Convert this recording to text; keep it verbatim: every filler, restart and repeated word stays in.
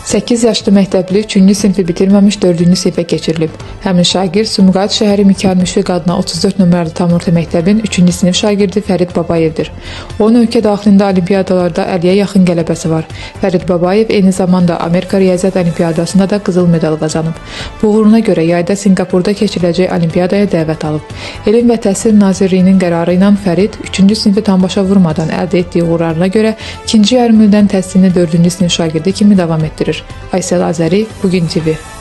səkkiz yaşlı məktəbli üçüncü sinfi bitirməmiş dördüncü sinfə keçirilib. Həmin şagird Sumqayıt şəhəri Mikayıl Müşfiq adına otuz dörd nömrəli tam orta məktəbin üçüncü sinif şagirdi Fərid Babayevdir. Onun ölkə daxilində olimpiyadalarda əlliyə yaxın qələbəsi var. Fərid Babayev eyni zamanda Amerika Riyaziyyat Olimpiyadasında da qızıl medal qazanıb. Bu uğuruna görə yayda Sinqapurda keçiriləcək olimpiyadaya dəvət alıb. Elm və Təhsil Nazirliyinin qərarı ilə Fərid üçüncü sinfi tam başa vurmadan əldə etdiyi uğurlarına görə ikinci yarım ildən təhsilini dördüncü sinif şagirdi kimi davam etdirir. Aysel Azəri, Bugün T V.